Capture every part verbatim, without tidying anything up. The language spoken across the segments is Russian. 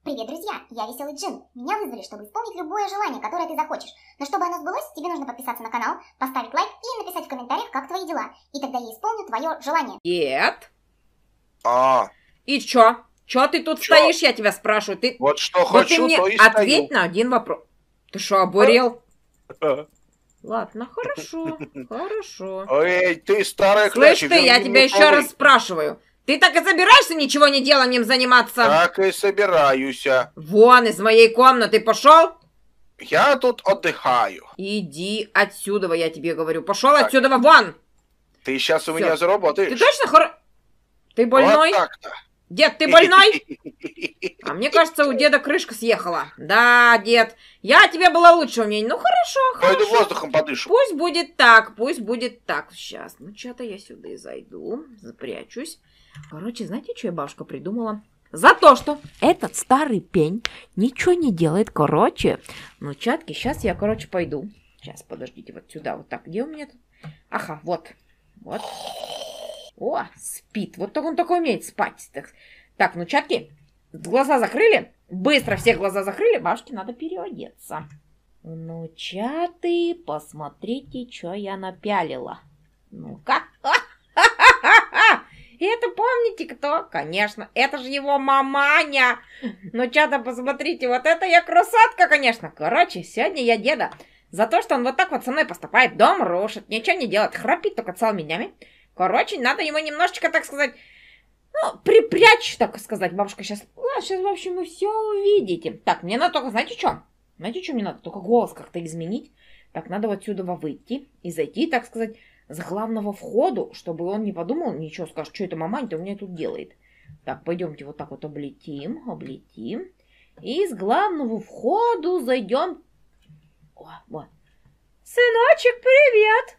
Привет, друзья! Я Веселый Джин. Меня вызвали, чтобы исполнить любое желание, которое ты захочешь. Но чтобы оно сбылось, тебе нужно подписаться на канал, поставить лайк и написать в комментариях, как твои дела. И тогда я исполню твое желание. Нет. А. И чё? Чё ты тут Чё? стоишь, я тебя спрашиваю? Ты... Вот что вот хочу, ты мне то и ответь стою. на один вопрос. Ты что, обурел? А. Ладно, хорошо, хорошо. Эй, ты старая Слышь кляча, ты, я верни тебя мне еще полы. раз спрашиваю. Ты так и собираешься ничего не деланием заниматься? Так и собираюсь. Вон из моей комнаты пошел. Я тут отдыхаю. Иди отсюда, я тебе говорю. Пошел Так. отсюда, вон. Ты сейчас у Всё. меня заработаешь. Ты точно хор... Ты больной? Вот так-то. Дед, ты больной? А мне кажется, у деда крышка съехала. Да, дед, я от тебя была лучшего мнения. Ну, хорошо, Пойду хорошо. воздухом подышу. Пусть будет так, пусть будет так. Сейчас, ну, что-то я сюда и зайду, запрячусь. Короче, знаете, что я, бабушка, придумала? За то, что этот старый пень ничего не делает, короче. Ну, чатки, сейчас я, короче, пойду. Сейчас, подождите, вот сюда, вот так. Где у меня тут? Ага, вот, вот. О, спит. Вот так он такой умеет спать. Так, так, ну, чатки, глаза закрыли? Быстро все глаза закрыли. Бабушке надо переодеться. Ну, чаты, посмотрите, что я напялила. Ну-ка. Это помните кто? Конечно, это же его маманя. Ну, чата, посмотрите, вот это я красотка, конечно. Короче, сегодня я деда за то, что он вот так вот со мной поступает, дом рушит, ничего не делает, храпит только целыми днями. Короче, надо ему немножечко, так сказать, ну, припрячь, так сказать. Бабушка сейчас, а, сейчас, в общем, вы все увидите. Так, мне надо только, знаете что? Знаете, что мне надо? Только голос как-то изменить. Так, надо вот сюда выйти и зайти, так сказать, с главного входа, чтобы он не подумал, ничего, скажет, что это мамань-то у меня тут делает. Так, пойдемте вот так вот облетим, облетим. И с главного входа зайдем. О, вот. Сыночек, привет!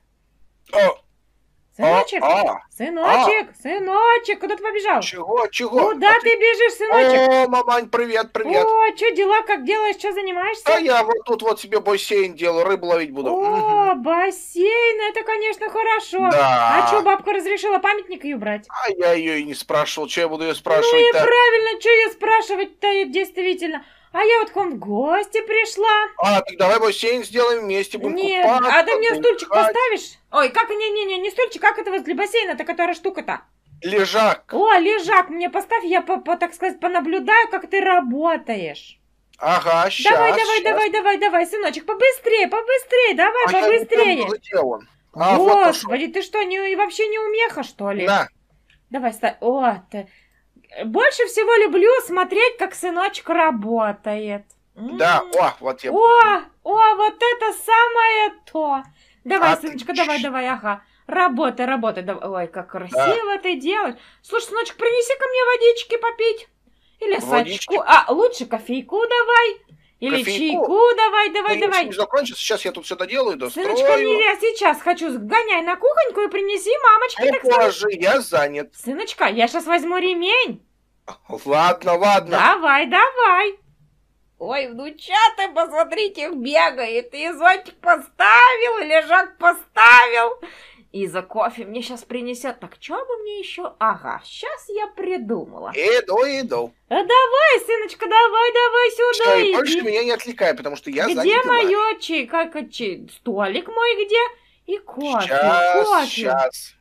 О, Сыночек, а, а, сыночек, сыночек, куда ты побежал? чего, чего? Куда А ты бежишь, сыночек? О, мамань, привет, привет. О, что дела, как делаешь, что занимаешься? А я вот тут вот себе бассейн делаю, рыбу ловить буду. О, Мгм. бассейн, это, конечно, хорошо. Да. А что, бабка разрешила памятник ее брать? А я ее и не спрашивал, что я буду ее Ну и спрашивать-то. правильно, что я спрашивать-то, действительно. А я вот к вам в гости пришла. А, так давай бассейн сделаем вместе, будем Нет, купаться, а ты мне стульчик отдыхать. поставишь? Ой, как, не-не-не, не стульчик, как это возле бассейна-то, которая штука-то? Лежак. О, лежак мне поставь, я, по, по, так сказать, понаблюдаю, как ты работаешь. Ага, сейчас. Давай, давай, давай, давай, давай, сыночек, побыстрее, побыстрее, давай, А я не побыстрее. помню, где он. А, вот пошел. Господи, ты что, не, и вообще не умеха, что ли? На. Давай, ставь. О, ты... Больше всего люблю смотреть, как сыночек работает. Да, М. о, вот я. О, о, вот это самое то. Давай, Отлично. сыночка, давай, давай, ага. Работай, работай. Давай. Ой, как красиво ты делаешь. Слушай, сыночек, принеси ко мне водички попить. Или Водички? сачку. А, лучше кофейку давай. Или Кофейку? чайку давай, давай, Ну, давай. не закончится, сейчас я тут все доделаю, дострою. Сыночка, не я сейчас хочу. Гоняй на кухоньку и принеси мамочке, Ну, так сказать. позже, я занят. Сыночка, я сейчас возьму ремень. Ладно, ладно. Давай, давай. Ой, внучата, посмотрите, бегает. И зонтик поставил, и лежак поставил. И за кофе мне сейчас принесет. Так, что бы мне еще? Ага, сейчас я придумала. Иду, иду. А давай, сыночка, давай, давай сюда. Все, и иди. больше меня не отвлекай, потому что я занят. Где делами. мое чай? Как чай? Столик мой где? И кофе, Сейчас, кофе. сейчас.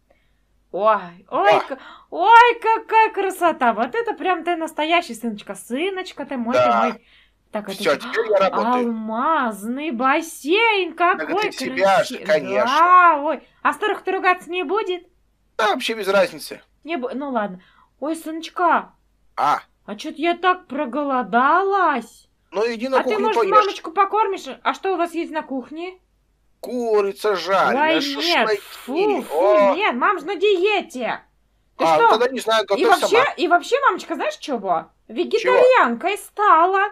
Ой, ой, А. ка- ой, какая красота! Вот это прям ты настоящий, сыночка. Сыночка ты мой, Да. ты мой. Так, это Все, же теперь я работаю. алмазный бассейн, какой для тебя же, красивый. конечно. Да, ой. А старых ты ругаться не будет? Да, вообще без разницы. Не бу- Ну ладно. Ой, сыночка, А, а что-то я так проголодалась. ну иди на А ты, кухню может, поешь. мамочку покормишь? А что у вас есть на кухне? Курица жареная, Ой, нет, шашлыки. фу, фу, О. нет, мам же на диете. Ты А, что? тогда не знаю, И готовь вообще, сама. и вообще, мамочка, знаешь чего? Вегетарианкой стала.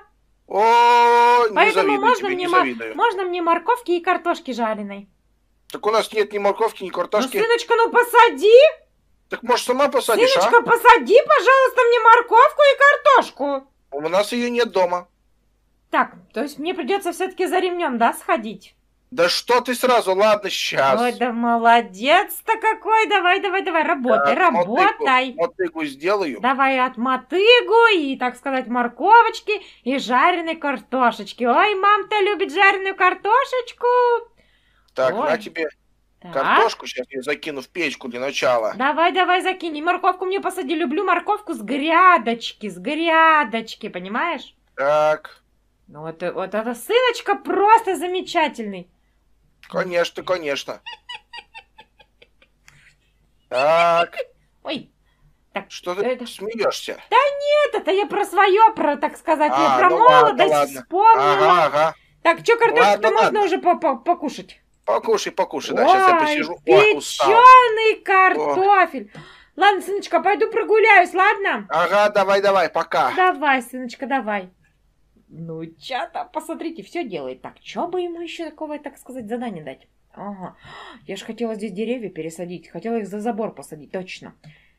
О, не Поэтому завидую можно тебе, мне, не ма- завидую. можно мне морковки и картошки жареной. Так у нас нет ни морковки, ни Ну, картошки. сыночка, ну посади! Так может сама посадишь, Сыночка, а? посади, пожалуйста, мне морковку и картошку. У нас ее нет дома. Так, то есть мне придется все-таки за ремнем, да, сходить? Да что ты сразу, ладно, сейчас. Ой, да молодец-то какой. Давай, давай, давай, работай, работай. Мотыгу, мотыгу сделаю. Давай от мотыгу и, так сказать, морковочки и жареной картошечки. Ой, мам-то любит жареную картошечку. Так, Ой. на тебе Так. картошку, сейчас я закину в печку для начала. Давай, давай, закинь. И морковку мне посади. Люблю морковку с грядочки, с грядочки, понимаешь? Так, Ну вот, э, вот эта сыночка просто замечательный. конечно, конечно. Так, Ой, что ты Это- смеешься? нет, это я про свое, про, так сказать, я А, про ну ладно, молодость ладно. вспомнила. Ага, ага. Так, что, картошку-то Ладно, можно ладно. уже по- по- покушать? Покушай, покушай, да, сейчас я Ой, посижу. Ой, устал. печеный картофель. Ладно, сыночка, пойду прогуляюсь, ладно? Ага, давай, давай, пока. Давай, сыночка, давай. Ну, чата, посмотрите, все делает. Так, что бы ему еще такого, так сказать, задание дать? Ага, я же хотела здесь деревья пересадить. Хотела их за забор посадить, точно.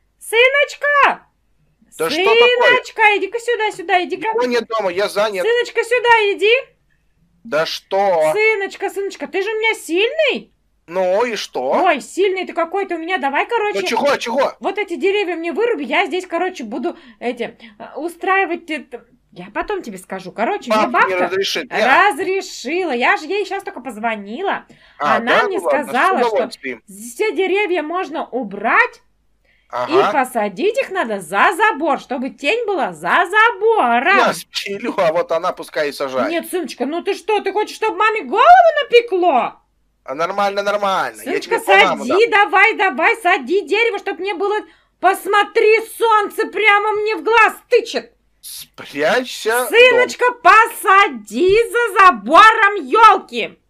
Сыночка! Да что такое? Сыночка, иди-ка сюда, сюда, иди-ка. Его нет дома, я занят. Сыночка, сюда иди. Да что? Сыночка, сыночка, ты же у меня сильный? Ну и что? Ой, сильный ты какой-то у меня. Давай, короче. Ну чего, чего? Вот эти деревья мне выруби, я здесь, короче, буду эти э, устраивать. Это... Я потом тебе скажу. Короче, мне Бабка не бабка разрешит. Я- разрешила. Я же ей сейчас только позвонила. А, Она да? мне Ну ладно, с сказала, что удовольствием. все деревья можно убрать и Ага. посадить их надо за забор, чтобы тень была за забором. Я спилю, а вот она пускай и сажает. Нет, сыночка, ну ты что, ты хочешь, чтобы маме голову напекло? А нормально, нормально. Я Сыночка, тебе по маму дам. сади, давай, давай, сади дерево, чтобы мне было... Посмотри, солнце прямо мне в глаз тычет. Спрячься. Сыночка, посади за забором елки. дом.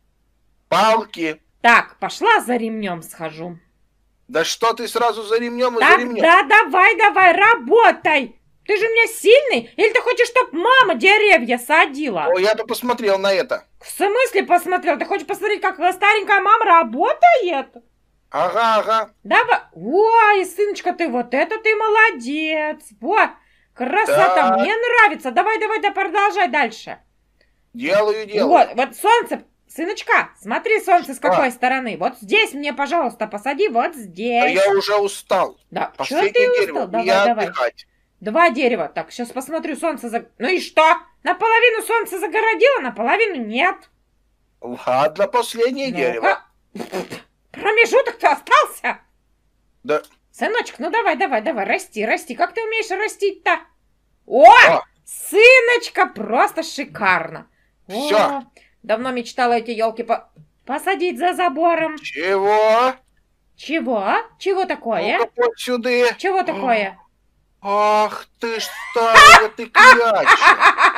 Палки. Так, пошла за ремнем схожу. Да что ты сразу за ремнем и за Так, ремнем? да, давай, давай, работай. Ты же у меня сильный? Или ты хочешь, чтобы мама деревья садила? О, я бы посмотрел на это. В смысле посмотрел? Ты хочешь посмотреть, как старенькая мама работает? Ага, ага. Давай. Ой, сыночка, ты вот это ты молодец. Вот, красота, Так. мне нравится. Давай, давай, да продолжай дальше. Делаю, делаю. Вот, вот солнце. Сыночка, смотри, солнце с Что? какой стороны. Вот здесь мне, пожалуйста, посади, вот Да здесь. я уже устал. Да, что Последнее ты дерево. устал? Давай, я давай. отдыхать. Два дерева. Так, сейчас посмотрю, солнце за... Ну и что? Наполовину солнце загородило, наполовину нет. Ладно, последнее Ну-ка. дерево. Промежуток-то остался. Да. Сыночек, ну давай, давай, давай, расти, расти. Как ты умеешь растить-то? О, О! сыночка, просто шикарно. Всё. О, давно мечтала эти елки по... посадить за забором. Чего? Чего? Чего такое? Ну-ка, вот сюда. Чего такое? Ах ты ж старая ты кляча.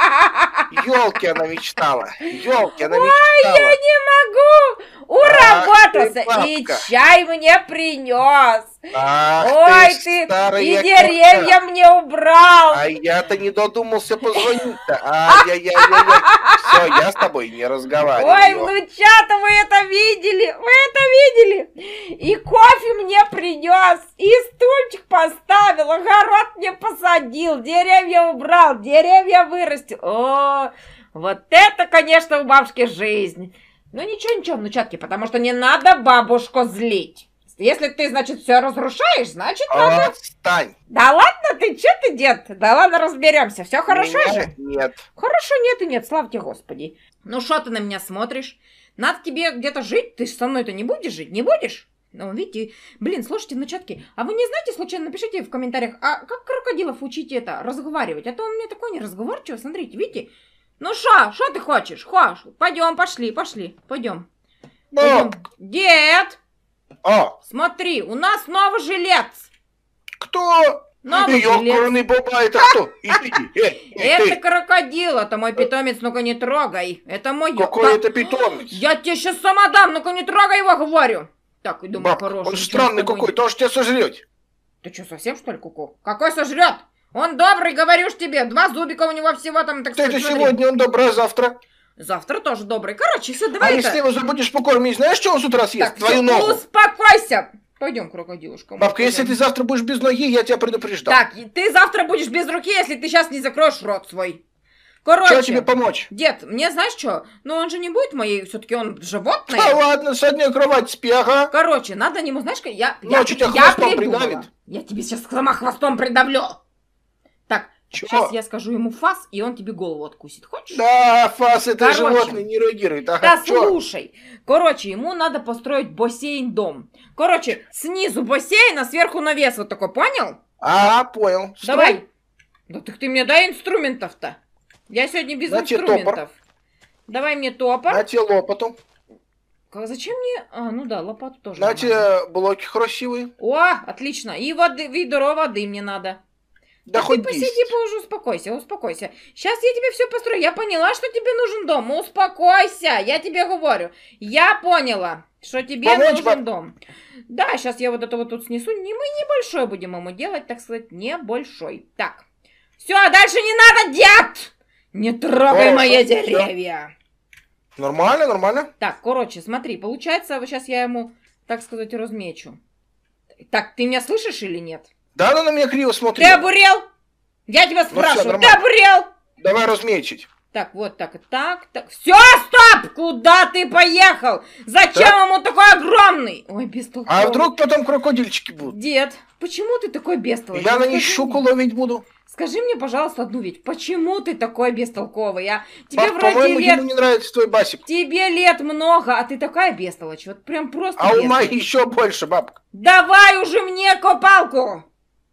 Ёлки она мечтала. Ёлки она Ой, мечтала. я не могу! Ах Уработался! ты, И бабка. чай мне принес. Ах Ой, ты, ты старая и кошка. деревья мне убрал. А я-то не додумался позвонить-то. Ай-яй-яй-яй-яй. Все, я с тобой не Ой, разговариваю. внучата, вы это видели? Вы это видели? И кофе мне принес, и стульчик поставил, огород мне посадил, деревья убрал, деревья вырастил. О, вот это, конечно, у бабушки жизнь. Ну ничего, ничего, внучатки, потому что не надо бабушку злить. Если ты, значит, все разрушаешь, значит, надо... Отстань. Да ладно ты, что ты, дед? Да ладно, разберемся. Все хорошо Меня же? Нет. Хорошо, нет и нет, слава тебе, Господи. Ну что ты на меня смотришь? Надо тебе где-то жить? Ты ж со мной-то не будешь жить? Не будешь? Ну, видите, блин, слушайте, внучатки, а вы не знаете, случайно, напишите в комментариях, а как крокодилов учить это, разговаривать? А то он мне такой неразговорчивый, смотрите, видите? Ну что, что ты хочешь? Хочешь? Пойдем, пошли, пошли, пойдем. Ну, Дед, а, смотри, у нас новый жилец. кто? Новый жилец. Ёкарный баба, это кто? Иди, эй, эй, Это ты. крокодил, это мой питомец, ну-ка не трогай. Это мой... Какой Да, это питомец? я тебе сейчас сама дам, ну-ка не трогай его, говорю. Так, иду, мой Баб, хороший. он ничего странный с тобой какой, не- тоже тебя сожрет. Ты что, совсем что ли куку? Какой сожрет? Он добрый, говорю ж тебе. Два зубика у него всего там, так Ты это сказать, смотри. сегодня, он добра, завтра. Завтра тоже добрый. Короче, все, А давай если ты это... его забудешь покормить, знаешь, что он с утра съест? Так, Твою всё, ногу. успокойся. Пойдем, крокодилушка. Бабка, если ты пойдем. завтра будешь без ноги, я тебя предупреждал. Так, и ты завтра будешь без руки, если ты сейчас не закроешь рот свой. Короче, Что тебе помочь? дед, мне знаешь что? Ну он же не будет моей, все-таки он животное. Да ладно, с одной кровати спи, ага. Короче, надо ему, знаешь, как я, я, Ночью тебя я хвостом придумала. придавит. Я тебе сейчас сама хвостом придавлю. Так, Чё? сейчас я скажу ему фас, и он тебе голову откусит. Хочешь? Да, фас, это Короче. животное не реагирует. Ага, Да чё? слушай. Короче, ему надо построить бассейн-дом. Короче, снизу бассейн, а сверху навес вот такой, понял? А, понял. Строй. Давай. Да так ты мне дай инструментов-то. Я сегодня без На тебе инструментов. Давай мне топор. На тебе лопату. Как- Зачем мне? А, ну да, лопату тоже. На надо. тебе блоки красивые. О, отлично. И воды, ведро воды мне надо. Да А хоть ты посиди, десять. позже, успокойся, успокойся. Сейчас я тебе все построю. Я поняла, что тебе нужен дом. Успокойся, я тебе говорю. Я поняла, что тебе Помочь, нужен баб? дом. Да, сейчас я вот это вот тут снесу. Не, мы небольшой будем ему делать, так сказать, небольшой. Так, все, дальше не надо, дед! Не трогай Хорошо, мои всё. деревья. Нормально, нормально. Так, короче, смотри, получается, вот сейчас я ему, так сказать, размечу. Так, ты меня слышишь или нет? Да, она на меня криво смотрит. Ты обурел? Я тебя всё, спрашиваю, ты нормально. обурел? Давай размечить. Так, вот так, так, так. Все, стоп! Куда ты поехал? Зачем Так. ему такой огромный? Ой, бестолковый. А вдруг потом крокодильчики будут? Дед, почему ты такой бестолковый? Я на Скажи них щуку мне. ловить буду. Скажи мне, пожалуйста, одну ведь. Почему ты такой бестолковый, а? Тебе Баб, вроде по-моему, лет... ему не нравится твой басик. Тебе лет много, а ты такая бестолочь. Вот прям просто А ума бестолочь. еще больше, бабка. Давай уже мне копалку!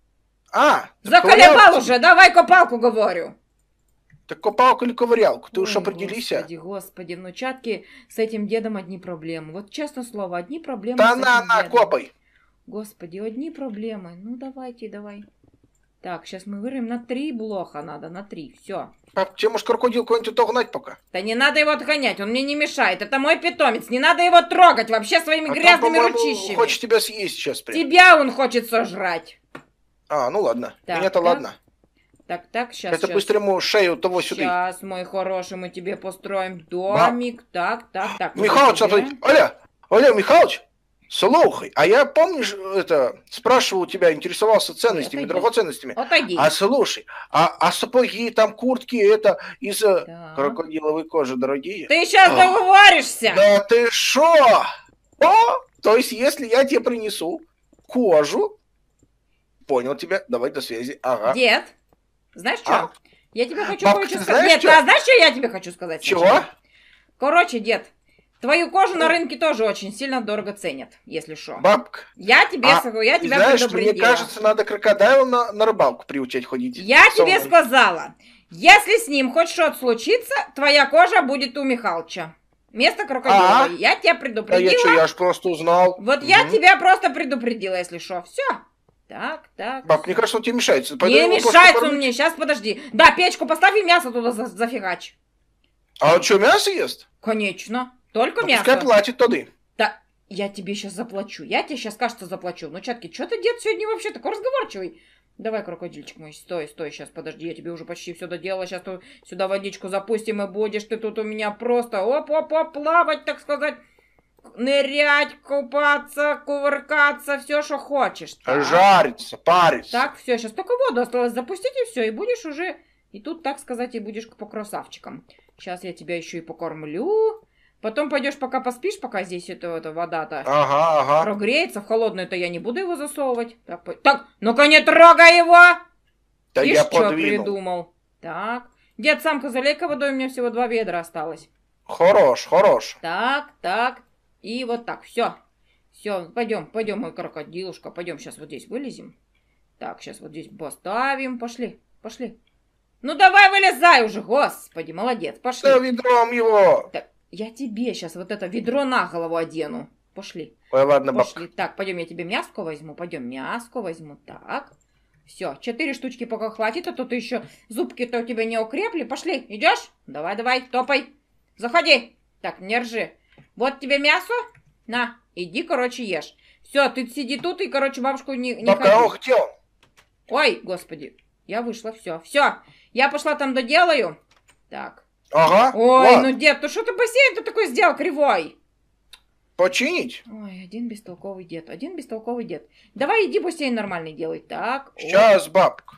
А, Заколебал ковырялку? уже, давай копалку, говорю. Так копалку или ковырялку? Ты уж Ой, определись. Господи, господи, внучатки, с этим дедом одни проблемы. Вот честно слово, одни проблемы Да с на, этим на, дедом. копай. Господи, одни проблемы. Ну, давайте, давай. Так, сейчас мы вырыем на три блока надо, на три, все. Баб, тебе, может, крокодил какой-нибудь отогнать пока? Да не надо его отгонять, он мне не мешает. Это мой питомец, не надо его трогать вообще своими А то, грязными по-моему, ручищами. хочет тебя съесть сейчас прям. Тебя он хочет сожрать. А, ну ладно. Так, Мне-то так. ладно. Так, так, сейчас, Это сейчас. быстро ему шею того сюда. Сейчас, мой хороший, мы тебе построим домик. Так, так, так. вот Михалыч, это смотри. убираем. Оля, Оля, Михалыч, слухай, а я, помнишь, это, спрашивал у тебя, интересовался ценностями, Отойди. драгоценностями. Отойди. А слушай, а, а сапоги, там куртки, это из э, Так. крокодиловой кожи дорогие? Ты сейчас А. договоришься. Да ты шо? О, то есть, если я тебе принесу кожу, понял тебя, давай до связи, ага. Дед, знаешь что? А? Я тебе хочу Бабка, кое-что ты сказать. знаешь Дед, чё? а знаешь, что я тебе хочу сказать? Чего? сначала? Короче, дед, твою кожу на рынке тоже очень сильно дорого ценят, если что. Бабка, Я тебе, А, сог- я ты тебя знаешь, мне предупредила. кажется, надо крокодила на, на рыбалку приучать ходить. Я тебе Сонный. сказала, если с ним хоть что-то случится, твоя кожа будет у Михалыча. Вместо крокодиловой. А? Я тебя Да предупредила. я что, я ж просто узнал. Вот я Мгм. тебя просто предупредила, если что. Все. Так, так. Баб, мне кажется, он тебе мешается. Пойду Не его просто мешается он покормлю. мне, сейчас подожди. Да, печку поставь и мясо туда за- зафигачь. А он что, мясо ест? Конечно. Только Ну, мясо. пускай платит тогда. Да, я тебе сейчас заплачу. Я тебе сейчас, кажется, заплачу. Ну, чатки, что ты, дед, сегодня вообще такой разговорчивый? Давай, крокодильчик мой, стой, стой, сейчас, подожди, я тебе уже почти все доделала. Сейчас ту- сюда водичку запустим, и будешь ты тут у меня просто оп-оп-оп, плавать, так сказать. Нырять, купаться, кувыркаться, все, что хочешь. Так. Жарится, парится. Так, все, сейчас только воду осталось запустить, и все, и будешь уже, и тут, так сказать, и будешь по красавчикам. Сейчас я тебя еще и покормлю. Потом пойдешь, пока поспишь, пока здесь это, это вода-то Ага, ага. прогреется. В холодную-то я не буду его засовывать. Так, по- так, ну-ка не трогай его! Да Ишь, я что подвинул. придумал. Так, дед, сам-ка залей-ка водой, у меня всего два ведра осталось. Хорош, хорош. Так, так, и вот так, все. Все, пойдем, пойдем, мой крокодилушка, пойдем, сейчас вот здесь вылезем. Так, сейчас вот здесь поставим, пошли, пошли. Ну давай вылезай уже, господи, молодец, пошли. Да ведром его. Так, я тебе сейчас вот это ведро на голову одену. Пошли, Ой, ладно, бабка. пошли. Так, пойдем, я тебе мяско возьму, пойдем, мяско возьму, так. Все, четыре штучки пока хватит, а то ты еще зубки-то у тебя не укрепли. Пошли, идешь? Давай, давай, топай. Заходи. Так, не ржи. Вот тебе мясо. На, иди, короче, ешь. Все, ты сиди тут и, короче, бабушку не, не Бабка, ходи. ох, хотел. Ой, господи, я вышла, все, все. Я пошла там доделаю. Так. Ага. Ой, ладно. ну, дед, ты что ты бассейн-то такой сделал кривой? Починить? Ой, один бестолковый дед, один бестолковый дед. Давай иди бассейн нормальный делай. Так. о. Сейчас, бабка.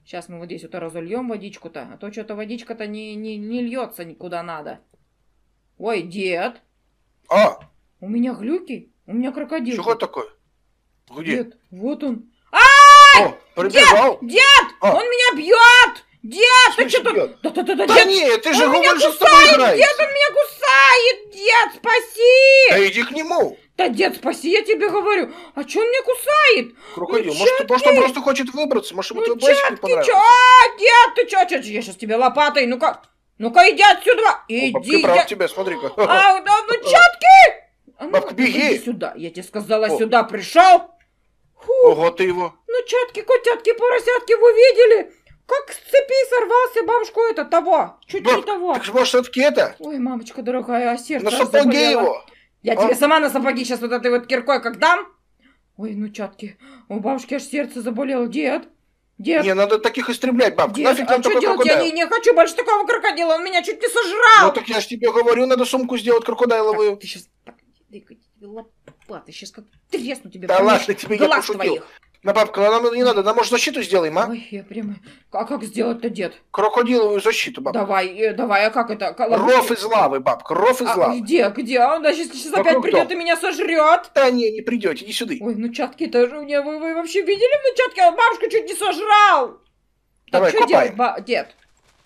Сейчас мы вот здесь вот разольем водичку-то, а то что-то водичка-то не, не, не льется никуда надо. Ой, дед. А, У меня глюки, у меня крокодил. чего такое? Где? Дед, вот он. О, прибежал. Дед, А. он меня бьет! Дед, ты Слышь, что дед. тут? Да-да-да, Да дед, нет, ты же он меня говоришь, что с тобой кусает, играет. дед, он меня кусает! Дед, спаси! Да иди к нему. Да, дед, спаси, я тебе говорю. А что он меня кусает? Крокодил, Ну, может, чё может, он ты? просто хочет выбраться, может, ему Ну, твой басик не дед, ты понравился. чё? А, дед, ты чё, чё, чё? Я сейчас тебе лопатой, ну-ка, ну-ка, иди отсюда. О, бабка, Иди, прав дед. тебя, смотри-ка. А, да, ну, чётки! А ну, Бабка, беги. иди сюда, я тебе сказала, О. сюда пришел. Фу, Ого, ты его. ну, чётки, котятки, поросятки, вы видели? Как с цепи сорвался бабушку это того, чуть не Бабка, того. так же, может, все-таки это? Ой, мамочка дорогая, а сердце На аж сапоге заболело. его. Я А? тебе сама на сапоги сейчас вот этой вот киркой как дам. Ой, ну, чатки, у бабушки аж сердце заболело. Дед, дед, Не, надо таких истреблять, бабка. дед, Нафиг а нам что такой делать? Я крокодайл? не, не хочу больше такого крокодила, он меня чуть не Ну сожрал. так я ж тебе говорю, надо сумку сделать крокодайловую. Так, ты сейчас, так, дай-ка тебе лопаты, сейчас как тресну тебе. Да прям ладно меж тебе, я глаз пошутил. твоих. На, бабка, ну, нам не надо, нам может защиту сделаем, а? Ой, я прямо, а как сделать-то, дед? Крокодиловую защиту, бабка. Давай, э, давай, а как это? К- Ров из лавы, бабка, ров из А, лавы. где, где? Он сейчас, сейчас Вокруг опять придет дома. и меня сожрет. Да не, не придете, иди сюда. Ой, ну чатки тоже у меня, вы, вы вообще видели ну чатки? Бабушку чуть не сожрал. Давай, так, что копаем. делать, ба- дед?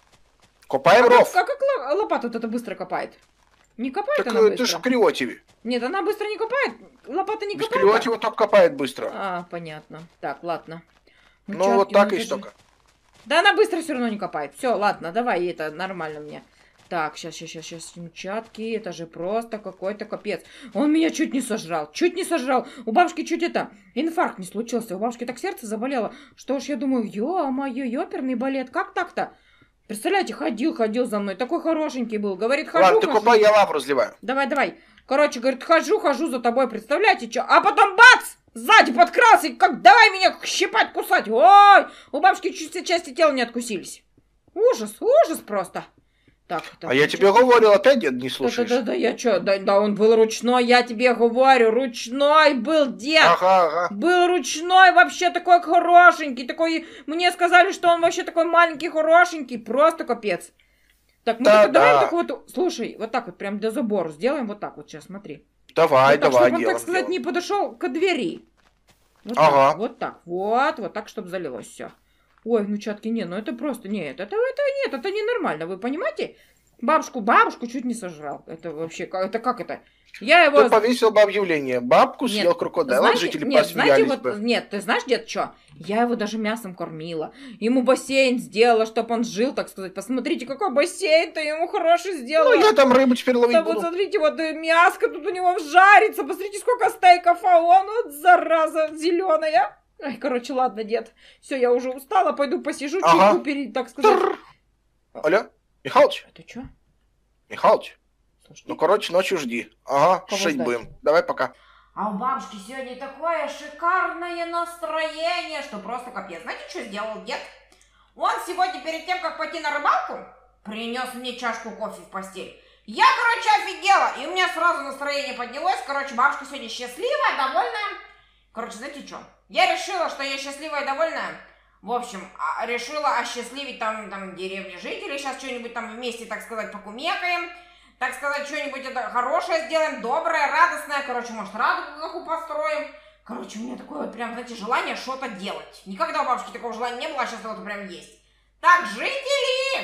Копаем А ров. как, как, как ло- лопата вот это быстро копает? Не копает Так она э, быстро? ты ж криотиви. Нет, она быстро не копает. Лопата не Без копает. криотива так копает быстро. А, понятно. Так, ладно. Ну чатки, вот так это и же- столько. Да она быстро все равно не копает. Все, ладно, давай, это нормально мне. Так, сейчас, сейчас, сейчас, сейчас, чатки, это же просто какой-то капец. Он меня чуть не сожрал, чуть не сожрал. У бабушки чуть это, инфаркт не случился. У бабушки так сердце заболело, что уж я думаю, ё-моё, ёперный балет, как так-то? Представляете, ходил, ходил за мной, такой хорошенький был. Говорит, хожу, Ладно, ты хожу. копай, я лаву разливаю. Давай, давай. Короче, говорит, хожу, хожу за тобой, представляете, что? А потом бац! Сзади подкрался и как давай меня щипать, кусать. Ой, у бабушки чуть все части тела не откусились. Ужас, ужас просто. Так, так, А я ну тебе чё? говорил, опять дед не слушаешь. Да-да-да, я что? Да, да, он был ручной, я тебе говорю, ручной был дед. Ага, ага. Был ручной, вообще такой хорошенький, такой... Мне сказали, что он вообще такой маленький, хорошенький, просто капец. Так, мы Да, так, давай да. так вот, слушай, вот так вот, прям до забора сделаем, вот так вот сейчас, смотри. Давай, вот так, давай, чтобы он, делаем, так сказать, делаем. не подошел к двери. Вот Ага. так, вот так, вот, вот так, чтобы залилось все. Ой, ну, чатки, не, ну это просто, нет, это, это нет, это ненормально, вы понимаете? Бабушку, бабушку чуть не сожрал. Это вообще, как- это как это? Я его... Ты повесил бы объявление. Бабку Нет, съел крокодайл, знаете- жители нет, знаете, посмеялись вот, бы. нет, ты знаешь, дед, что? Я его даже мясом кормила. Ему бассейн сделала, чтобы он жил, так сказать. Посмотрите, какой бассейн-то ему хороший сделала. Ну, я там рыбу теперь ловить Да вот буду. смотрите, вот э, мяско тут у него жарится. Посмотрите, сколько стейков, а он вот зараза зеленая. Ай, короче, ладно, дед. Все, я уже устала, пойду посижу, Ага. чайку перед, так сказать. Тррр. Алло, Михалыч, Это что? Михалыч, Слушай, ну, короче, ночью жди. Ага, Кого шить ждать? будем. Давай, пока. А у бабушки сегодня такое шикарное настроение, что просто капец. Знаете, что сделал дед? Он сегодня перед тем, как пойти на рыбалку, принес мне чашку кофе в постель. Я, короче, офигела, и у меня сразу настроение поднялось. Короче, бабушка сегодня счастливая, довольная. Короче, знаете что? Я решила, что я счастливая и довольная. В общем, а, решила осчастливить там, там деревни жителей. Сейчас что-нибудь там вместе, так сказать, покумекаем. Так сказать, что-нибудь это хорошее сделаем, доброе, радостное. Короче, может, радугу какую построим. Короче, у меня такое вот прям, знаете, желание что-то делать. Никогда у бабушки такого желания не было, а сейчас вот прям есть. Так, жители!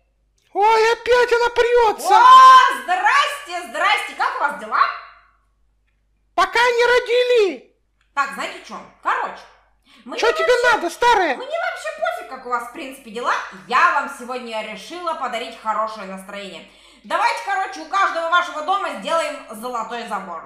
Ой, опять она прется! О, здрасте, здрасте! Как у вас дела? Пока не родили! Так, знаете что? Короче, мне Что тебе надо, старая? Мне вообще пофиг, как у вас, в принципе, дела. Я вам сегодня решила подарить хорошее настроение. Давайте, короче, у каждого вашего дома сделаем золотой забор.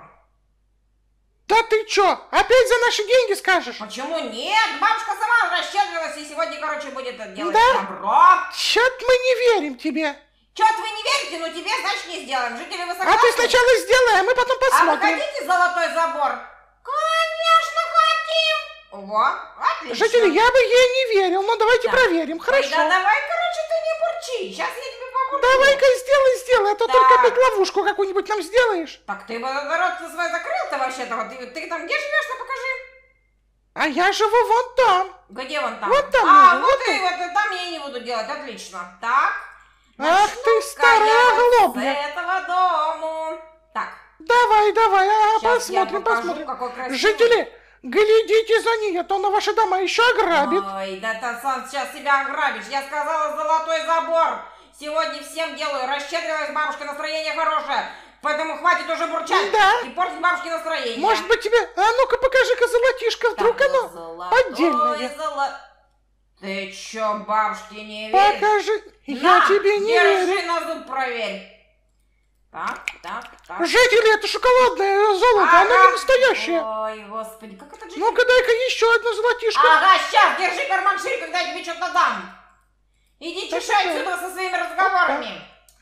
Да ты чё, опять за наши деньги скажешь? Почему нет? Бабушка сама расщедрилась и сегодня, короче, будет делать Да? добро. Чё-то мы не верим тебе. Чё-то вы не верите, но тебе, значит, не сделаем. Жители, вы А согласны? ты сначала сделай, а мы потом А вы посмотрим. хотите золотой забор? Конечно, хотим. Во, отлично. Жители, я бы ей не верил, но давайте Так. проверим, Ой, хорошо? да давай, короче, ты не бурчи. Сейчас я тебе побурчу. Давай-ка сделай, сделай, а то Да. только опять ловушку какую-нибудь нам сделаешь. Так ты бы рот свой закрыл-то вообще-то. Вот ты, ты там где живешь-то, покажи. А я живу вон там. Где вон там? Вот там А, нужно, вот вот и вот там я и не буду делать, отлично. Так. Ах ты, начну-ка старая я вот оглобля. с этого дому. Так. Давай, давай, ага, Сейчас я посмотрим, покажу, посмотрим. какой красивый. Жители, глядите за ней, а то на ваши дома еще ограбит. Ой, да ты сам сейчас себя ограбишь. Я сказала золотой забор. Сегодня всем делаю. Расщедрилась бабушка, настроение хорошее. Поэтому хватит уже бурчать Да. и портить бабушке настроение. Может быть тебе... А ну-ка покажи-ка золотишко, вдруг Так, оно золотой поддельное. золо- Ты чё, бабушке не веришь? Покажи. Я На, тебе не держи, верю. на зуб проверь. Так, так, так. Жители, это шоколадное золото, оно Ага. не настоящее. Ой, господи, как это житель? Ну-ка дай-ка еще одно золотишко. Ага, сейчас, держи карман шире, когда я тебе что-то дам. Иди Так чешай что? отсюда со своими разговорами.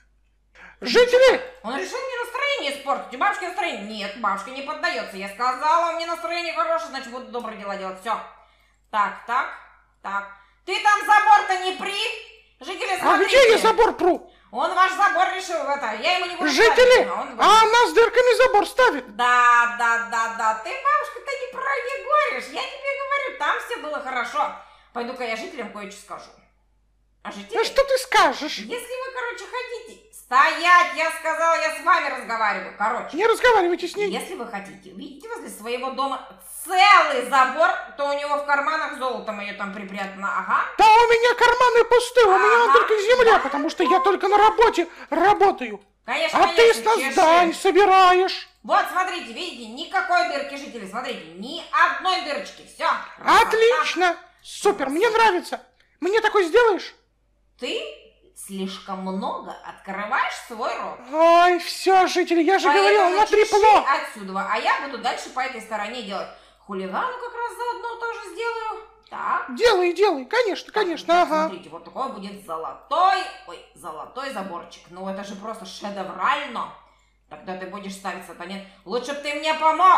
Жители, Он решил мне настроение испортить. У бабушки настроение. Нет, бабушка не поддается. Я сказала, у меня настроение хорошее, значит, буду добрые дела делать. Все. Так, так, так. Ты там забор-то не при? Жители, а смотрите. где я забор пру? Он ваш забор решил в это. Я ему не буду Жители, ставить, а он- а она с дырками забор ставит. Да, да, да, да. Ты, бабушка-то не про не говоришь. Я тебе говорю, там все было хорошо. Пойду-ка я жителям кое-что скажу. А жители... Ну что ты скажешь? Если вы, короче, хотите... Стоять! Я сказала, я с вами разговариваю. Короче, Не разговаривайте с ней. если вы хотите увидеть возле своего дома целый забор, то у него в карманах золото мое там припрятано. Ага. Да у меня карманы пустые, у меня Ага. только земля, потому что я только на работе работаю. Конечно, А ты конечно, с нас чеши. дань собираешь. Вот, смотрите, видите, никакой дырки, жители, смотрите, ни одной дырочки. Все. Отлично. Супер, мне нравится. Мне такой сделаешь? Ты слишком много открываешь свой рот. Ой, все, жители, я же говорила, Поэтому на чеши трепло. отсюда, а я буду дальше по этой стороне делать. Хулигану как раз заодно тоже сделаю. Так. Делай, делай, конечно, Так, конечно, сейчас, ага. Смотрите, вот такой будет золотой, ой, золотой заборчик. Ну это же просто шедеврально. Тогда ты будешь ставить сатане. Лучше бы ты мне помог.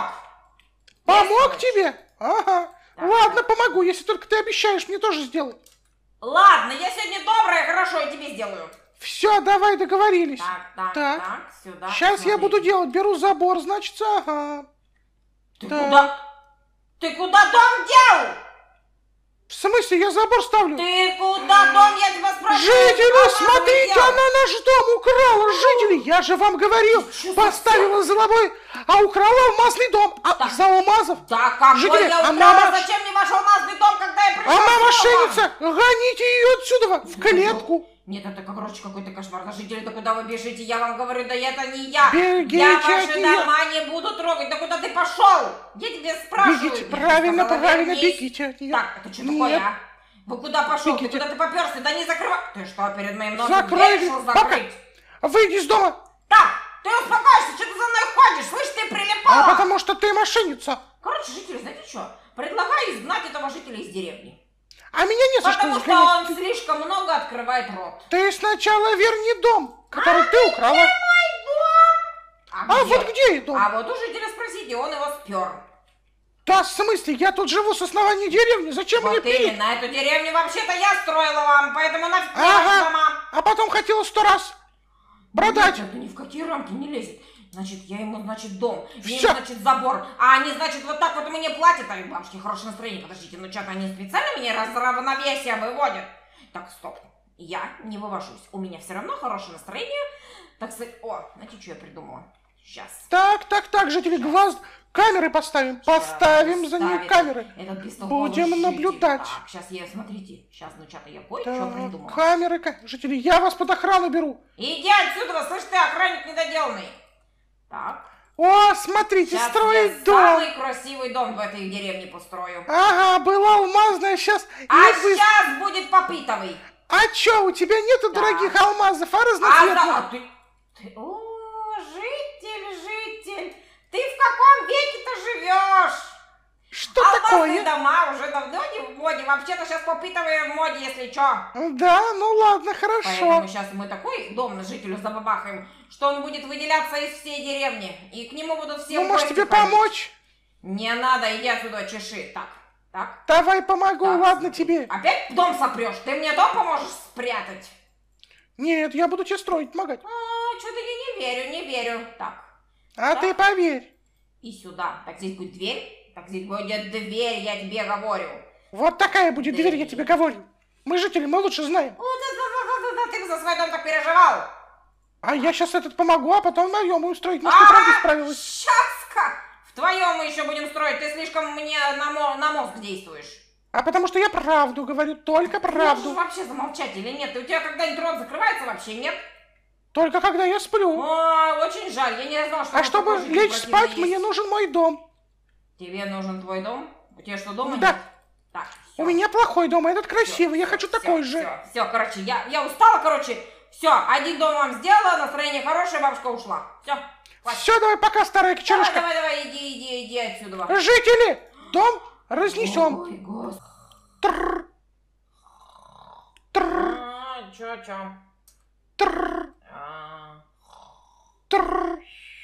Помог Действовать. тебе? Ага. Так, Ладно, помогу, если только ты обещаешь мне тоже сделать. Ладно, я сегодня добрая, хорошо, я тебе сделаю. Все, давай договорились. Так, так, Так. так, сюда. Сейчас я смотри. буду делать, беру забор, значит, ага. Ты Так. куда? Ты куда дом дел? В смысле, я забор ставлю? Ты куда дом, я тебя спрашиваю? Жители, куда смотрите, дом она наш дом украла, жители, я же вам говорил, Чё за поставила золотой, а украла алмазный дом, а Так. из алмазов. Да какой Жители, я а украла? мама- Зачем мне ваш алмазный дом, когда я пришла? А мама снова? мошенница, гоните ее отсюда, в клетку. Нет, это, короче, какой-то кошмар. На жители, да куда вы бежите? Я вам говорю, да это не я. Бегите я от ваши неё. дома не буду трогать. Да куда ты пошел? Я тебе спрашиваю. Бегите, Я правильно, сказала, правильно, вернись. бегите от нее. Так, это что Нет. такое, а? Вы куда пошел? Ты Бегите. куда ты поперся? Да не закрывай. Ты что, перед моим носом Закрой, дверь решил пока. закрыть? Выйди из дома, Так, ты успокойся, что ты за мной ходишь? Слышь, ты прилипала. а потому что ты мошенница. Короче, жители, знаете что? Предлагаю изгнать этого жителя из деревни. А меня не за что Потому что изгонять. он слишком много открывает рот. Ты сначала верни дом, который ты украла. А, А где? вот где и дом? А вот у жителя спросите, он его спер. Да, в смысле, я тут живу с основания деревни, зачем мне Вот пилить? именно, эту деревню вообще-то я строила вам, поэтому нафиг мне Ага. ваши дома. А потом хотела сто раз продать. Нет, это ни в какие рамки не лезет. Значит, я ему, значит, дом, я Всё. ему, значит, забор, а они, значит, вот так вот мне платят, а бабушки хорошее настроение. Подождите, ну что-то они специально меня раз равновесие выводят. Так, стоп, я не вывожусь, у меня все равно хорошее настроение. Так сказать, о, знаете, что я придумала? Сейчас. Так, так, так, жители, глаз, камеры поставим. Поставим за ней Ставит камеры. этот бестолковый Будем житель. наблюдать. Так, сейчас я, смотрите, сейчас, ну что-то я кое-что Так, придумала. камеры, ка- жители, я вас под охрану беру. Иди отсюда, слышь ты, охранник недоделанный. Так, О, смотрите, сейчас я строить дом. самый красивый дом в этой деревне построю. Ага, была алмазная, сейчас... А сейчас будет попытовый. А чё, у тебя нету Да. дорогих алмазов, а А, разноцветных? за- а ты, ты... О, житель, житель, ты в каком веке-то живешь? Что Алмазные такое? дома уже давно не в моде. Вообще-то сейчас попытовые в моде, если чё. Да, ну ладно, Поэтому хорошо. сейчас мы такой дом жителю забабахаем, что он будет выделяться из всей деревни. И к нему будут все Ну, в может, гости тебе ходить. помочь? Не надо, иди отсюда, чеши. Так, так. Давай помогу, так, ладно смотри. тебе. Опять дом сопрешь? Ты мне дом поможешь спрятать? Нет, я буду тебе строить, помогать. А, что-то я не верю, не верю. Так, А Да. ты поверь. и сюда. Так, здесь будет дверь. Так здесь будет дверь, я тебе говорю. Вот такая будет дверь, я тебе говорю. Мы жители, мы лучше знаем. Вот это, ты за свой дом так переживал. А я сейчас этот помогу, а потом моем устроить. Может, ты правда справилась? Сейчас-ка! В твоем мы еще будем строить. Ты слишком мне на, мо- на мозг действуешь. А потому что я правду говорю, только правду. Можешь вообще замолчать или нет? У тебя когда-нибудь рот закрывается вообще, нет? Только когда я сплю. О, очень жаль, я не знала, что... А чтобы лечь спать, мне нужен мой дом. Тебе нужен твой дом? У тебя что, дома Да. нет? Так, У меня плохой дом, а этот красивый, я хочу такой же. Все, все, короче, я, я устала, короче. Все, один дом вам сделала, настроение хорошее, бабушка ушла. Все, хватит. Все, давай пока, старая Давай, кичерышка. давай, давай, иди, иди, иди отсюда. Жители, дом разнесем. Ой, господи. Тррр. Тррр. А, чё, чё? Тррр. А. Тррр.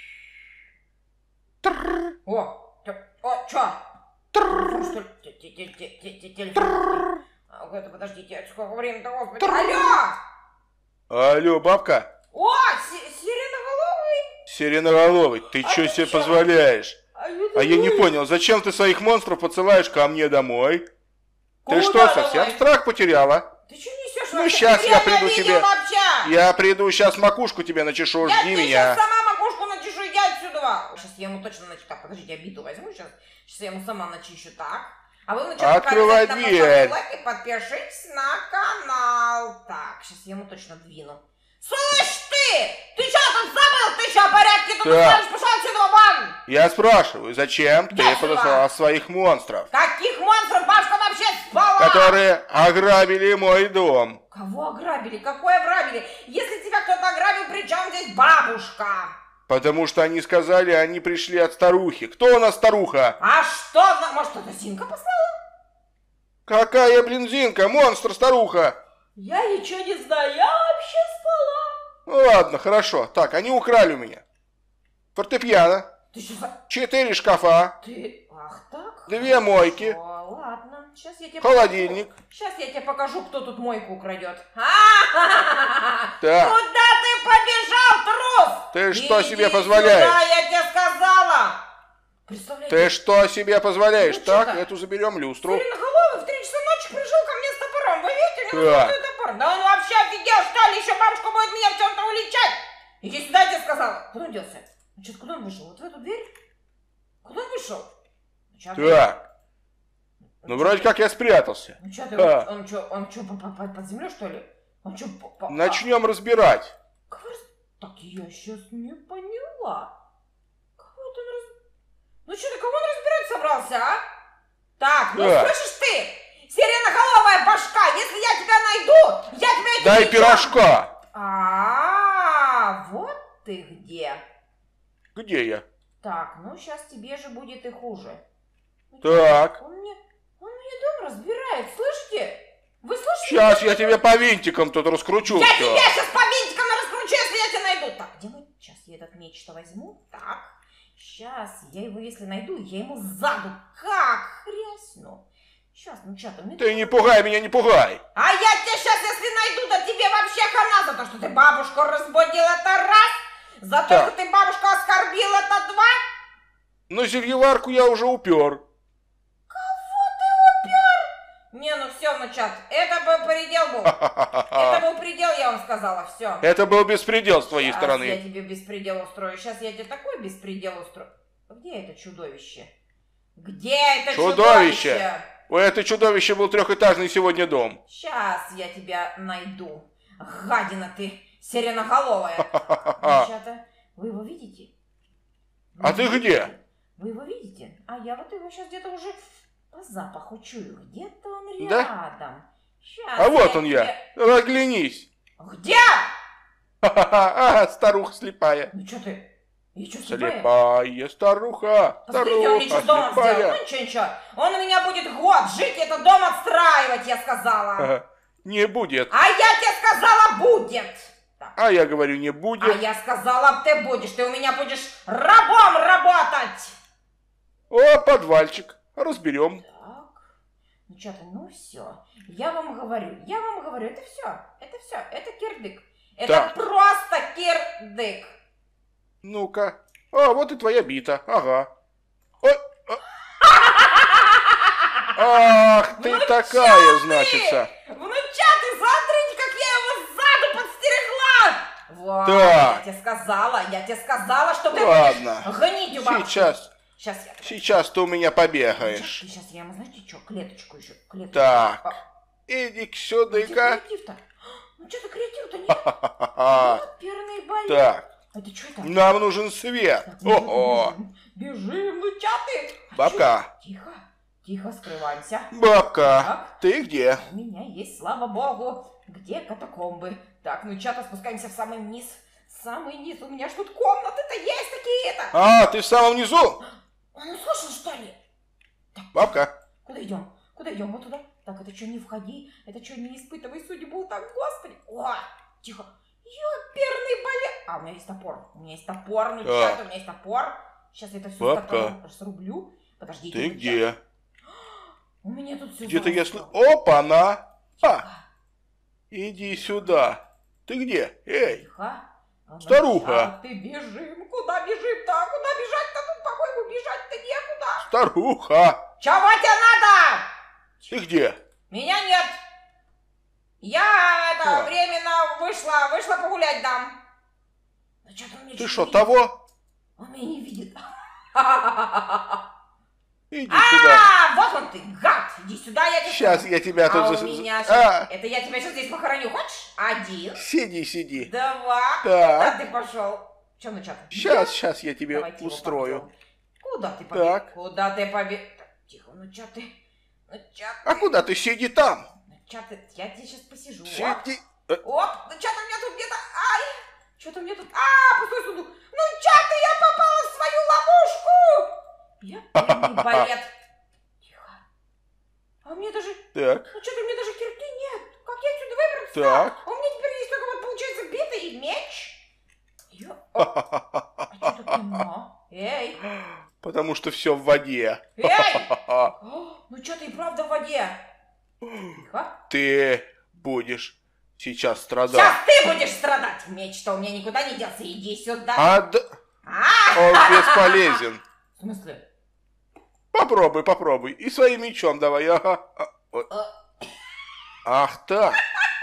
Тррр. О, чё, о, чё? Тррр. Телефон, что ли? Те- те- те- те- те- те- Телефон. А, это, подождите, сколько времени-то, господи. Тррр. Алло! Алло, бабка? О, си- сиреноголовый! Сиреноголовый, ты А что ты себе чё? позволяешь? А А я не понял, зачем ты своих монстров подсылаешь ко мне домой? Ты Куда что, совсем домой? страх потеряла? Ты что несешь? Ну, вообще? щас Ты я реально приду видел тебе. вообще? Я приду, сейчас макушку тебе начешу, Я жди тебе меня. сейчас сама макушку начешу, иди отсюда. Сейчас я ему точно начищу. Так, подождите, я биту возьму сейчас. Сейчас я ему сама начищу. Так. А вы вначале Открывай пока дверь. обязательно поставьте лайк и подпишитесь на канал. Так, сейчас я ему точно двину. Слышь ты! Ты что тут забыл? Ты что, в порядке? Тут Да. знаешь, пошел отсюда вон! Я спрашиваю, зачем ты Я сюда. подослала своих монстров, Каких монстров бабушка вообще спала? которые ограбили мой дом? Кого ограбили? Какой ограбили? Если тебя кто-то ограбил, при чем здесь бабушка? Потому что они сказали, они пришли от старухи. Кто у нас старуха? А что? зна- Может, это Зинка послала? Какая, блин, Зинка? Монстр, старуха. Я ничего не знаю, я вообще спала. Ну ладно, хорошо. Так, они украли у меня фортепиано, Ты что за... четыре шкафа, Ты... Ах так? две мойки, О, ладно. Сейчас я тебе холодильник. покажу. Сейчас я тебе покажу, кто тут мойку украдет. А-ха-ха-ха! Так. Куда ты побежал, трус? Ты что Иди себе позволяешь? сюда, я тебе сказала. Представляете? Ты что себе позволяешь? Ну, Так, чё-то. эту заберем люстру. Сиреноголовый в три часа ночи пришел ко мне с топором. Вы видите, у него Да. золотой топор. Да он вообще офигел, что ли? Еще бабушка будет меня в чем-то уличать. Иди сюда, я тебе сказала. Куда он делся? Ну что, куда он вышел? Вот в эту дверь? Куда он вышел? Ну, чё, Так, ну вроде как я спрятался. Ну что ты, А. он что, он что, под землей, что ли? Он что, по... Начнем разбирать. Кого раз- Так, я сейчас не поняла. Кого это он раз... Ну что ты, кого он разбирать собрался, а? Так, ну Да. слышишь ты? Сиреноголовая башка, если я тебя найду, я тебя этим Дай мечом- пирожка. А, вот ты где. Где я? Так, ну сейчас тебе же будет и хуже. Ну, Так. Он мне, он мне дом разбирает, слышите? Вы слышите? Сейчас я тебе по винтикам тут раскручу Я все. тебя сейчас по винтикам раскручу, если я тебя найду. Так, где мой... Сейчас я этот меч-то возьму. Так, сейчас я его, если найду, я ему сзаду как хрясну. Сейчас, ну что там? Ты не пугай меня, не пугай. А я тебя сейчас, если найду, да тебе вообще хана за то, что ты бабушку разбудил, это раз. За то, Так. что ты бабушку оскорбил, это два. Но зельеварку я уже упер. Не, ну все, внучат, это был предел был. Это был предел, я вам сказала, все. Это был беспредел с твоей Сейчас стороны. я тебе беспредел устрою. Сейчас я тебе такой беспредел устрою. Где это чудовище? Где это Чудовище? чудовище? У этого чудовища был трехэтажный сегодня дом. Сейчас я тебя найду. Гадина ты, сиреноголовая. А Девчата, вы его видите? Вы А ты его где? видите? Вы его видите? А я вот его сейчас где-то уже по запаху чую. Где-то он Да? рядом. Щас А вот я он я. тебе- Оглянись. Где? А, старуха слепая. Ну что ты? Я что, слепая? Слепая старуха. Посмотрите, он мне Старуха что дома сделал. слепая. Ну ничего, ничего. Он у меня будет год жить, этот дом отстраивать, я сказала. Ага. Не будет. А я тебе сказала, будет. Так. А я говорю, не А будет. я сказала, ты будешь. Ты у меня будешь рабом работать. О, подвальчик. Разберем. Так. Ну что ты, ну все. Я вам говорю, я вам говорю, это все. Это все. Это кирдык. Это Так. просто кирдык. Ну-ка. А, вот и твоя бита. Ага. Ой. а. Ах, ты Внучатый! такая, значится. Внучатый, смотрите, как я его сзаду подстерегла! Вот, Так. я тебе сказала, я тебе сказала, что ты Ладно. будешь гонить у бабушки. Сейчас, Сейчас я... сейчас ты у меня побегаешь. Сейчас я ему, знаете что, клеточку еще, клеточку. Так, А, иди где сюда-ка. креатив-то? Ну что-то креатив-то нет. Ха-ха-ха. Вот перный балет. Так, Это что это? нам нужен свет. Так, бежим, О-о. бежим, бежим, внучатый. Бабка, Тихо, тихо, скрываемся. бабка, Так. ты где? У меня есть, слава богу. Где катакомбы? Так, внучата, спускаемся в самый низ. Самый низ. У меня ж тут комнаты-то есть такие-то. А, ты в самом низу? Он услышал, что ли? Бабка. Куда идем? Куда идем? Вот туда? Так, это что, не входи? Это что, не испытывай судьбу? Так, господи. О, тихо. Ёперный балет. А, у меня есть топор. У меня есть топор, внучата, у меня есть топор. Сейчас я это все Бабка. срублю. Подождите. Ты внучата. где? У меня тут все Где-то я слышу. Опа-на! А, иди сюда. Ты где? Эй, Тихо. А, Старуха. внучата, ты бежим. Куда бежим-то? Куда бежать-то? Тут, по-моему, бежать-то некуда. старуха! Чего тебе надо? Ты где? Меня нет. Я это А. временно вышла, вышла погулять дам. Да что-то он меня Ты чуть что, не видит. того? Он меня не видит. Иди сюда. А, вот он ты, гад. Иди сюда, я тебя... Сейчас я тебя А тут... у зас- меня А, щас- Это я тебя сейчас здесь похороню. Хочешь? Один, сиди, сиди. два. Так. Куда ты пошел? Че, ну что? Сейчас, сейчас я тебе Давайте его устрою. поведем. Куда ты побег? Так. Куда ты побег? Так, тихо, ну что ты? Ну что ты? А куда ты? Сиди там. Ну что ты? Я тебе сейчас посижу. Оп. Сиди. Э, Оп, ну что-то у меня тут где-то... Ай! Что-то у меня тут... А, пустой сундук. Ну что-то я попала в свою ловушку! Я перный балет. Тихо. А у меня даже... Так, Ну что-то у меня даже кирки нет. Как я отсюда выбраться? так. А у меня теперь есть только вот, получается, бита и меч. Я... А что тут темно? Эй! Потому что все в воде. Эй! О, ну что ты и правда в воде? Тихо. Ты будешь сейчас Сейчас страдать. ты будешь страдать. Меч-то у меня никуда не делся. Иди сюда. А, да, А! он бесполезен. В смысле? Попробуй, попробуй. И своим мечом давай. Ага. А, ой. Ах так.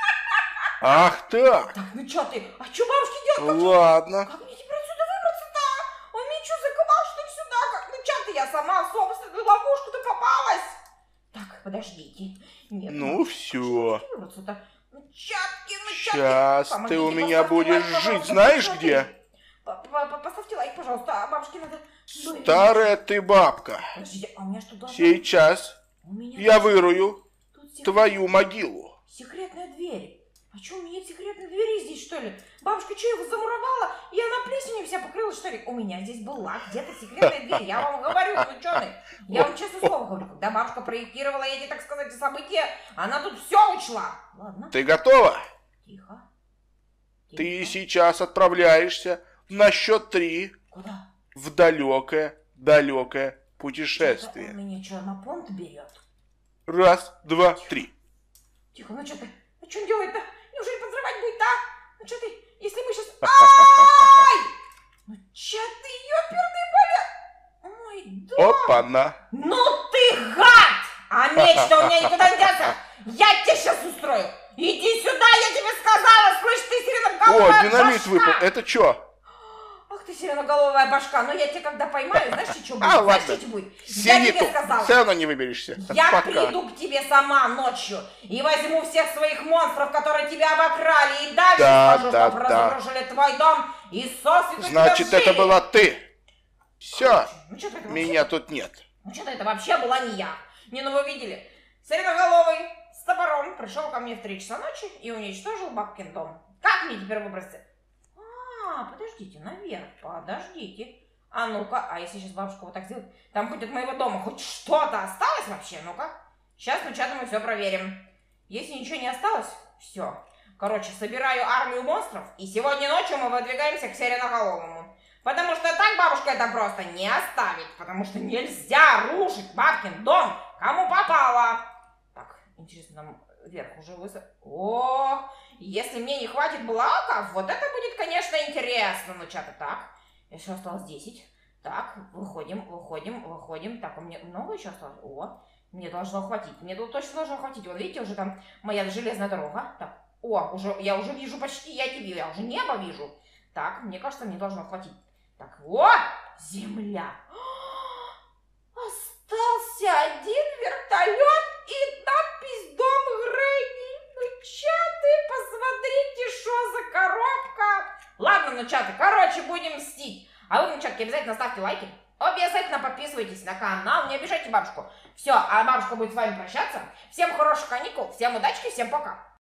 Ах так. Так, ну что ты? А что бабушке делать? Ладно. Как мне теперь отсюда выбраться-то? Он меня что, заковал, что ли, сюда? Как? Ну что ты? Я сама в собственную ловушку-то попалась. Так, подождите. Нет, Ну все. как выбраться-то? Ну, чатки, ну, чатки. Сейчас ты Помогите, у меня поставьте будешь лайк, жить. пожалуйста, Знаешь поставьте. где? По- по- по- Поставьте лайк, пожалуйста. А бабушке надо... Ну, Старая ты бабка. Подождите, а у меня что должно... Сейчас У меня я тут- вырую тут сек- твою могилу. секретная дверь. А что, у меня секретной двери здесь, что ли? Бабушка что, его замуровала? И она плесенью вся покрылась, что ли? У меня здесь была где-то секретная дверь. Я вам говорю, ученый. Я вам честное слово говорю. Когда бабушка проектировала эти, так сказать, события, она тут все учла. Ладно, Ты готова? тихо. Ты Тихо. сейчас отправляешься на счет три Куда? в далекое, далекое Это путешествие. он меня что, на понт берет? Раз, два, три. Тихо, ну что ты? А что он делает-то? Неужели подрывать будет, а? Ну что ты? Если мы сейчас... Ай! Ну что ты, ёперный балет? Ой, да. Опа-на. Ну ты гад! А меч-то у меня никуда не делся! Я тебе сейчас устрою! Иди сюда, я тебе сказала! Слышь, ты сиреноголовая О, динамит башка! выпал. Это что? Ах ты сиреноголовая башка! Ну я тебя когда поймаю, знаешь, что будет? А, Знаешь, ладно. что будет? Я Сиди тебе тут. сказала! Все равно не выберешься. Я Пока. приду к тебе сама ночью и возьму всех своих монстров, которые тебя обокрали, и дальше Да, скажу, да, что да. разрушили твой дом и сосвету Значит, тебя это жили. была ты. Все, Ну что это меня тут нет. Ну что-то это вообще была не я. Не, ну вы видели. Сиреноголовый с топором пришел ко мне в три часа ночи и уничтожил бабкин дом. Как мне теперь выбраться? А, подождите, наверх, подождите. А ну-ка, а если сейчас бабушка вот так сделает, там хоть от моего дома хоть что-то осталось вообще? Ну-ка. Сейчас, ну мы все проверим. Если ничего не осталось, все. Короче, собираю армию монстров, и сегодня ночью мы выдвигаемся к Сиреноголовому. Потому что так бабушка это просто не оставит. Потому что нельзя рушить бабкин дом, кому попало. Так, интересно, нам вверх уже высо... О, если мне не хватит блоков, вот это будет, конечно, интересно. Ну, что-то так. Еще осталось десять. Так, выходим, выходим, выходим. Так, у меня много еще осталось? О, Мне должно хватить. Мне тут точно должно хватить. Вот видите, уже там моя железная дорога. Так, о, уже, я уже вижу почти, я тебе, я уже небо вижу. Так, мне кажется, мне должно хватить. Так, вот, земля. Остался один вертолет и надпись «Дом Гренни». Ну, чаты, посмотрите, что за коробка. Ладно, ну, чаты, короче, будем мстить. А вы, ну, чатки, обязательно ставьте лайки. Обязательно подписывайтесь на канал, не обижайте бабушку. Все, а бабушка будет с вами прощаться. Всем хороших каникул, всем удачи, всем пока.